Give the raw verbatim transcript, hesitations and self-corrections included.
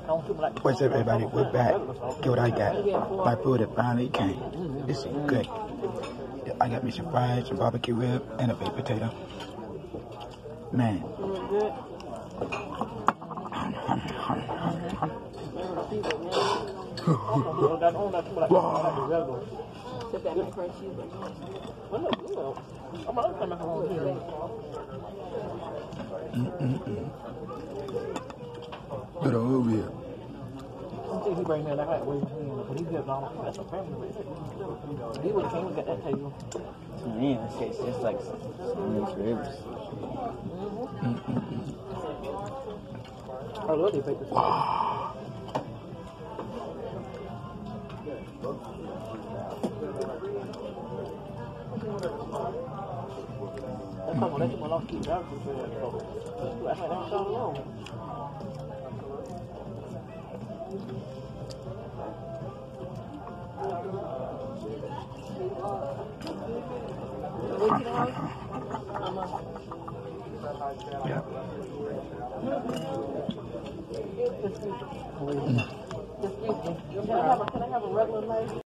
What's up, everybody? We're back. Get what I got. My food that finally came. This is good. I got me some fries, some barbecue rib, and a baked potato. Man. Mm-mm-mm. Good old rib. He bring that like way but he just don't that's a family. He would have came and got that table. Man, this tastes just like some nice ribs. I love these papers. That's how much I lost keep out for that. That's so long. Yeah. Can I have a regular knife?